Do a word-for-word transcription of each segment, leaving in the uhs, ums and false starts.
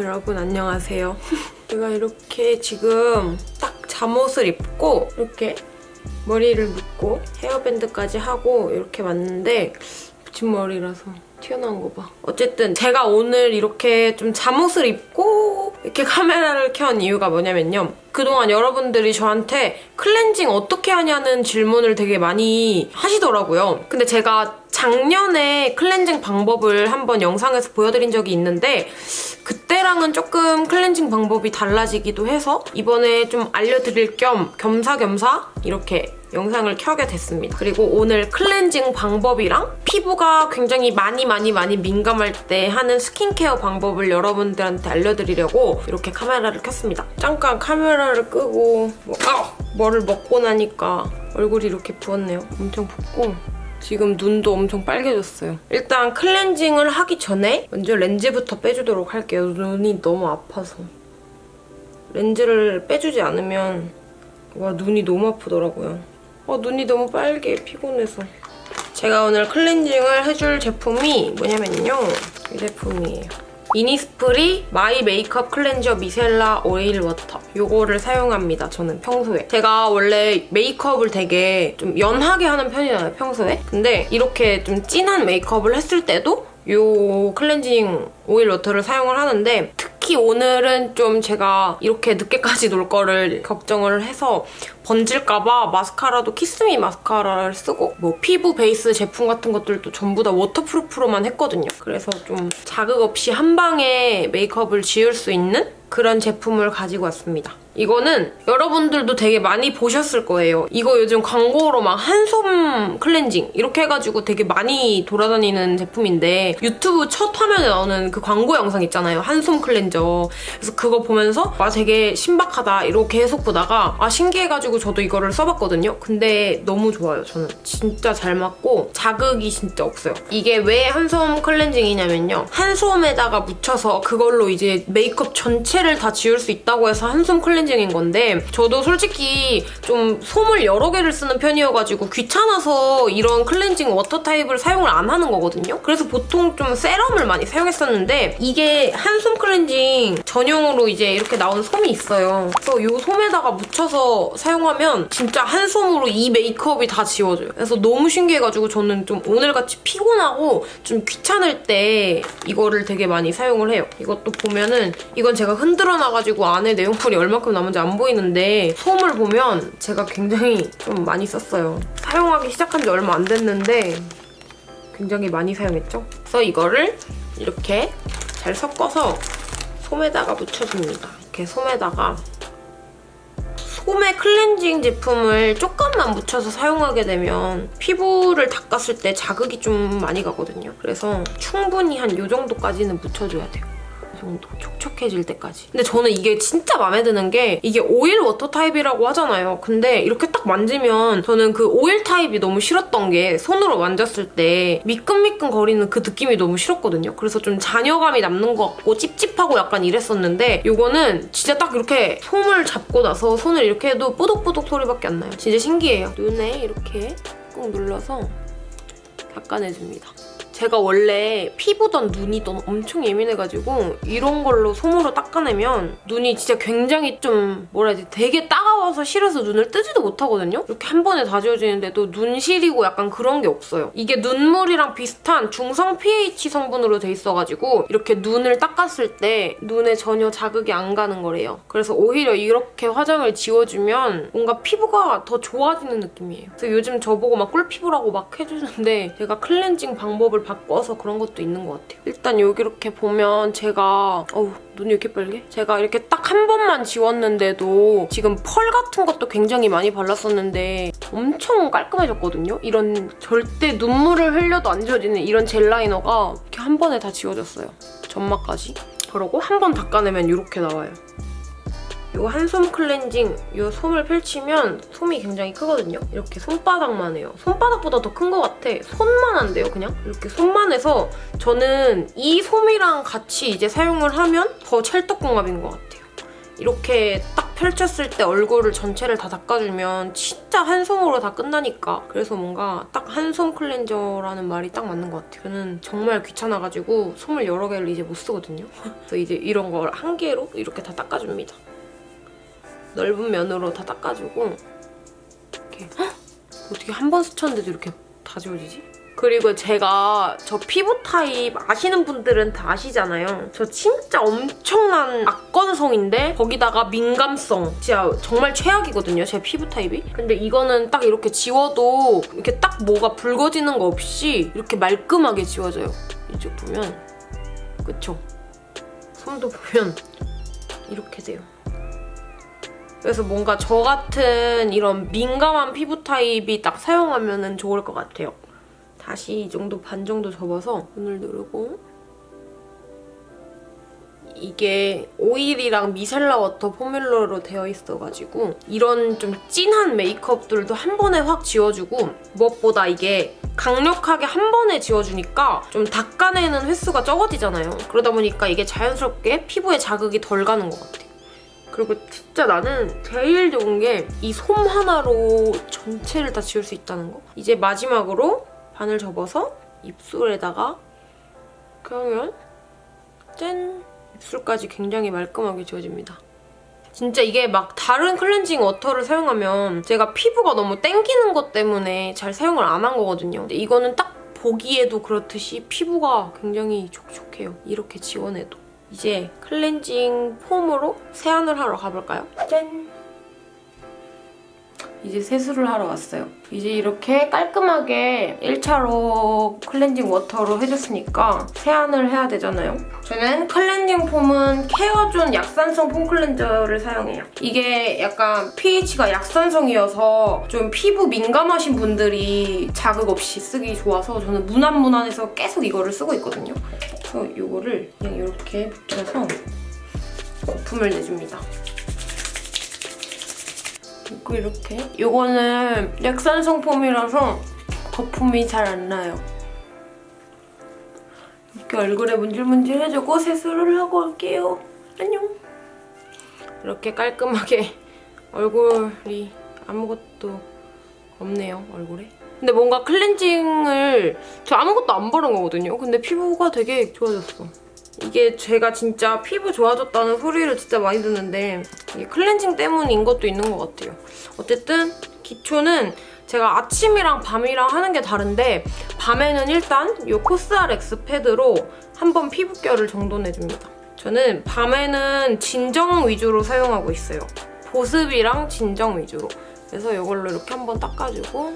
여러분 안녕하세요. 제가 이렇게 지금 딱 잠옷을 입고 이렇게 머리를 묶고 헤어밴드까지 하고 이렇게 왔는데 붙임머리라서 튀어나온 거 봐. 어쨌든 제가 오늘 이렇게 좀 잠옷을 입고 이렇게 카메라를 켠 이유가 뭐냐면요. 그동안 여러분들이 저한테 클렌징 어떻게 하냐는 질문을 되게 많이 하시더라고요. 근데 제가 작년에 클렌징 방법을 한번 영상에서 보여드린 적이 있는데 그때랑은 조금 클렌징 방법이 달라지기도 해서 이번에 좀 알려드릴 겸 겸사겸사 이렇게 영상을 켜게 됐습니다. 그리고 오늘 클렌징 방법이랑 피부가 굉장히 많이 많이 많이 민감할 때 하는 스킨케어 방법을 여러분들한테 알려드리려고 이렇게 카메라를 켰습니다. 잠깐 카메라를 끄고 뭐, 아! 뭐를 먹고 나니까 얼굴이 이렇게 부었네요. 엄청 붓고 지금 눈도 엄청 빨개졌어요. 일단 클렌징을 하기 전에 먼저 렌즈부터 빼주도록 할게요. 눈이 너무 아파서. 렌즈를 빼주지 않으면 와 눈이 너무 아프더라고요. 어, 눈이 너무 빨개, 피곤해서. 제가 오늘 클렌징을 해줄 제품이 뭐냐면요. 이 제품이에요. 이니스프리 마이 메이크업 클렌저 미셀라 오일 워터. 요거를 사용합니다, 저는 평소에. 제가 원래 메이크업을 되게 좀 연하게 하는 편이잖아요, 평소에. 근데 이렇게 좀 진한 메이크업을 했을 때도 요 클렌징 오일 워터를 사용을 하는데 특히 오늘은 좀 제가 이렇게 늦게까지 놀 거를 걱정을 해서 번질까봐 마스카라도 키스미 마스카라를 쓰고 뭐 피부 베이스 제품 같은 것들도 전부 다 워터프루프로만 했거든요. 그래서 좀 자극 없이 한 방에 메이크업을 지울 수 있는 그런 제품을 가지고 왔습니다. 이거는 여러분들도 되게 많이 보셨을 거예요. 이거 요즘 광고로 막 한솜 클렌징 이렇게 해가지고 되게 많이 돌아다니는 제품인데 유튜브 첫 화면에 나오는 그 광고 영상 있잖아요. 한솜 클렌저. 그래서 그거 보면서 와 되게 신박하다 이렇게 계속 보다가 아 신기해가지고 저도 이거를 써봤거든요. 근데 너무 좋아요. 저는 진짜 잘 맞고 자극이 진짜 없어요. 이게 왜 한솜 클렌징이냐면요. 한솜에다가 묻혀서 그걸로 이제 메이크업 전체를 다 지울 수 있다고 해서 한솜 클렌징 인 건데 저도 솔직히 좀 솜을 여러 개를 쓰는 편이어가지고 귀찮아서 이런 클렌징 워터 타입을 사용을 안 하는 거거든요. 그래서 보통 좀 세럼을 많이 사용했었는데 이게 한솜 클렌징 전용으로 이제 이렇게 나온 솜이 있어요. 그래서 이 솜에다가 묻혀서 사용하면 진짜 한 솜으로 이 메이크업이 다 지워져요. 그래서 너무 신기해가지고 저는 좀 오늘같이 피곤하고 좀 귀찮을 때 이거를 되게 많이 사용을 해요. 이것도 보면은 이건 제가 흔들어 놔가지고 안에 내용물이 얼마큼 남은지 안 보이는데 솜을 보면 제가 굉장히 좀 많이 썼어요. 사용하기 시작한 지 얼마 안 됐는데 굉장히 많이 사용했죠? 그래서 이거를 이렇게 잘 섞어서 솜에다가 묻혀줍니다. 이렇게 솜에다가 솜에 클렌징 제품을 조금만 묻혀서 사용하게 되면 피부를 닦았을 때 자극이 좀 많이 가거든요. 그래서 충분히 한 이 정도까지는 묻혀줘야 돼요. 정도 촉촉해질 때까지. 근데 저는 이게 진짜 마음에 드는 게 이게 오일 워터 타입이라고 하잖아요. 근데 이렇게 딱 만지면 저는 그 오일 타입이 너무 싫었던 게 손으로 만졌을 때 미끈미끈 거리는 그 느낌이 너무 싫었거든요. 그래서 좀 잔여감이 남는 것 같고 찝찝하고 약간 이랬었는데 이거는 진짜 딱 이렇게 솜을 잡고 나서 손을 이렇게 해도 뽀독뽀독 소리밖에 안 나요. 진짜 신기해요. 눈에 이렇게 꾹 눌러서 닦아내줍니다. 제가 원래 피부던 눈이 너무 엄청 예민해가지고 이런 걸로 솜으로 닦아내면 눈이 진짜 굉장히 좀 뭐라 해야 되지? 되게 따가워서 싫어서 눈을 뜨지도 못하거든요? 이렇게 한 번에 다 지워지는데도 눈 시리고 약간 그런 게 없어요. 이게 눈물이랑 비슷한 중성 피에이치 성분으로 돼 있어가지고 이렇게 눈을 닦았을 때 눈에 전혀 자극이 안 가는 거래요. 그래서 오히려 이렇게 화장을 지워주면 뭔가 피부가 더 좋아지는 느낌이에요. 그래서 요즘 저보고 막 꿀피부라고 막 해주는데 제가 클렌징 방법을 바꿔서 그런 것도 있는 것 같아요. 일단 여기 이렇게 보면 제가 어우 눈이 왜 이렇게 빨개? 제가 이렇게 딱 한 번만 지웠는데도 지금 펄 같은 것도 굉장히 많이 발랐었는데 엄청 깔끔해졌거든요? 이런 절대 눈물을 흘려도 안 지워지는 이런 젤 라이너가 이렇게 한 번에 다 지워졌어요. 점막까지. 그러고 한 번 닦아내면 이렇게 나와요. 이 한솜 클렌징 이 솜을 펼치면 솜이 굉장히 크거든요. 이렇게 손바닥만 해요. 손바닥보다 더 큰 것 같아. 손만 한데요, 그냥? 이렇게 손만 해서 저는 이 솜이랑 같이 이제 사용을 하면 더 찰떡궁합인 것 같아요. 이렇게 딱 펼쳤을 때 얼굴을 전체를 다 닦아주면 진짜 한 솜으로 다 끝나니까. 그래서 뭔가 딱 한 솜 클렌저라는 말이 딱 맞는 것 같아요. 저는 정말 귀찮아가지고 솜을 여러 개를 이제 못 쓰거든요. 그래서 이제 이런 걸 한 개로 이렇게 다 닦아줍니다. 넓은 면으로 다 닦아주고 이렇게. 헉! 어떻게 한 번 스쳤는데도 이렇게 다 지워지지? 그리고 제가 저 피부 타입 아시는 분들은 다 아시잖아요. 저 진짜 엄청난 악건성인데 거기다가 민감성. 진짜 정말 최악이거든요, 제 피부 타입이. 근데 이거는 딱 이렇게 지워도 이렇게 딱 뭐가 붉어지는 거 없이 이렇게 말끔하게 지워져요. 이쪽 보면. 그쵸? 손도 보면 이렇게 돼요. 그래서 뭔가 저 같은 이런 민감한 피부 타입이 딱 사용하면 좋을 것 같아요. 다시 이 정도 반 정도 접어서 눈을 누르고 이게 오일이랑 미셀라 워터 포뮬러로 되어 있어가지고 이런 좀 진한 메이크업들도 한 번에 확 지워주고 무엇보다 이게 강력하게 한 번에 지워주니까 좀 닦아내는 횟수가 적어지잖아요. 그러다 보니까 이게 자연스럽게 피부에 자극이 덜 가는 것 같아요. 그리고 진짜 나는 제일 좋은 게 이 솜 하나로 전체를 다 지울 수 있다는 거. 이제 마지막으로 반을 접어서 입술에다가 그러면 짠! 입술까지 굉장히 말끔하게 지워집니다. 진짜 이게 막 다른 클렌징 워터를 사용하면 제가 피부가 너무 땡기는 것 때문에 잘 사용을 안 한 거거든요. 근데 이거는 딱 보기에도 그렇듯이 피부가 굉장히 촉촉해요. 이렇게 지워내도. 이제 클렌징 폼으로 세안을 하러 가볼까요? 짠! 이제 세수를 하러 왔어요. 이제 이렇게 깔끔하게 일 차로 클렌징 워터로 해줬으니까 세안을 해야 되잖아요. 저는 클렌징 폼은 케어존 약산성 폼 클렌저를 사용해요. 이게 약간 피에이치가 약산성이어서 좀 피부 민감하신 분들이 자극 없이 쓰기 좋아서 저는 무난무난해서 계속 이거를 쓰고 있거든요. 그래서 이거를 그냥 이렇게 묻혀서 거품을 내줍니다. 그리고 이렇게. 이거는 약산성 폼이라서 거품이 잘 안 나요. 이렇게 얼굴에 문질문질 해주고 세수를 하고 갈게요. 안녕. 이렇게 깔끔하게 얼굴이 아무것도 없네요, 얼굴에. 근데 뭔가 클렌징을 저 아무것도 안 바른 거거든요. 근데 피부가 되게 좋아졌어. 이게 제가 진짜 피부 좋아졌다는 소리를 진짜 많이 듣는데 이게 클렌징 때문인 것도 있는 것 같아요. 어쨌든 기초는 제가 아침이랑 밤이랑 하는 게 다른데 밤에는 일단 이 코스알엑스 패드로 한번 피부결을 정돈해줍니다. 저는 밤에는 진정 위주로 사용하고 있어요. 보습이랑 진정 위주로. 그래서 이걸로 이렇게 한번 닦아주고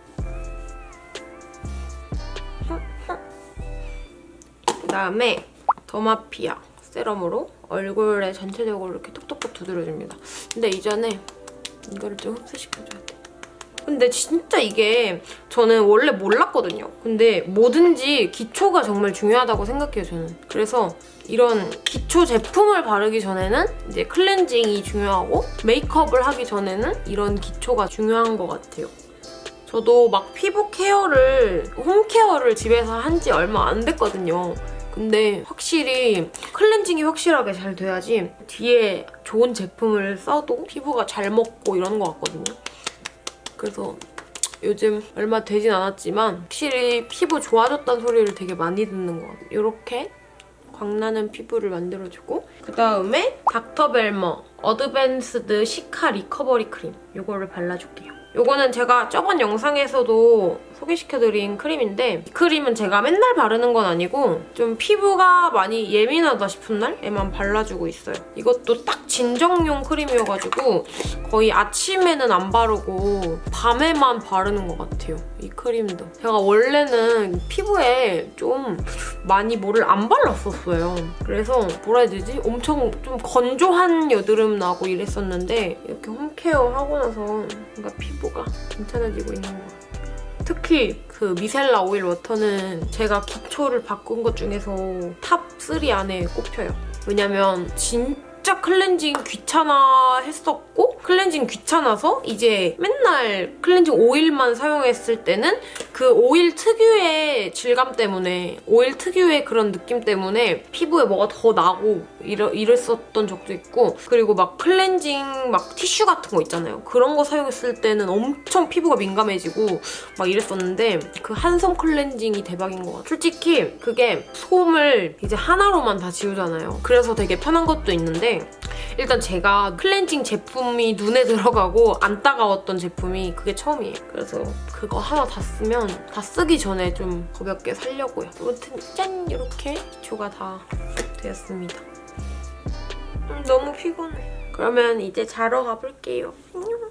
그다음에 더마피아 세럼으로 얼굴에 전체적으로 이렇게 톡톡톡 두드려줍니다. 근데 이전에 이거를 좀 흡수시켜줘야 돼. 근데 진짜 이게 저는 원래 몰랐거든요. 근데 뭐든지 기초가 정말 중요하다고 생각해요, 저는. 그래서 이런 기초 제품을 바르기 전에는 이제 클렌징이 중요하고 메이크업을 하기 전에는 이런 기초가 중요한 것 같아요. 저도 막 피부 케어를, 홈케어를 집에서 한 지 얼마 안 됐거든요. 근데 확실히 클렌징이 확실하게 잘 돼야지 뒤에 좋은 제품을 써도 피부가 잘 먹고 이러는 것 같거든요. 그래서 요즘 얼마 되진 않았지만 확실히 피부 좋아졌다는 소리를 되게 많이 듣는 것 같아요. 이렇게 광나는 피부를 만들어주고 그다음에 닥터벨머 어드밴스드 시카 리커버리 크림 이거를 발라줄게요. 이거는 제가 저번 영상에서도 소개시켜드린 크림인데 이 크림은 제가 맨날 바르는 건 아니고 좀 피부가 많이 예민하다 싶은 날에만 발라주고 있어요. 이것도 딱 진정용 크림이어가지고 거의 아침에는 안 바르고 밤에만 바르는 것 같아요. 이 크림도. 제가 원래는 피부에 좀 많이 뭐를 안 발랐었어요. 그래서 뭐라 해야 되지? 엄청 좀 건조한 여드름 나고 이랬었는데 이렇게 홈케어 하고 나서 뭔가 피부가 괜찮아지고 있는 것 같아요. 특히 그 미셀라 오일 워터는 제가 기초를 바꾼 것 중에서 탑 쓰리 안에 꼽혀요. 왜냐면 진짜 클렌징 귀찮아 했었고 클렌징 귀찮아서 이제 맨날 클렌징 오일만 사용했을 때는 그 오일 특유의 질감 때문에, 오일 특유의 그런 느낌 때문에 피부에 뭐가 더 나고 이러, 이랬었던 적도 있고, 그리고 막 클렌징 막 티슈 같은 거 있잖아요. 그런 거 사용했을 때는 엄청 피부가 민감해지고 막 이랬었는데 그 한섬 클렌징이 대박인 것 같아요. 솔직히 그게 솜을 이제 하나로만 다 지우잖아요. 그래서 되게 편한 것도 있는데, 일단 제가 클렌징 제품이 눈에 들어가고 안 따가웠던 제품이 그게 처음이에요. 그래서 그거 하나 다 쓰면, 다 쓰기 전에 좀 가볍게 살려고요. 아무튼 짠! 이렇게 기초가 다 되었습니다. 음, 너무 피곤해. 그러면 이제 자러 가볼게요. 안녕.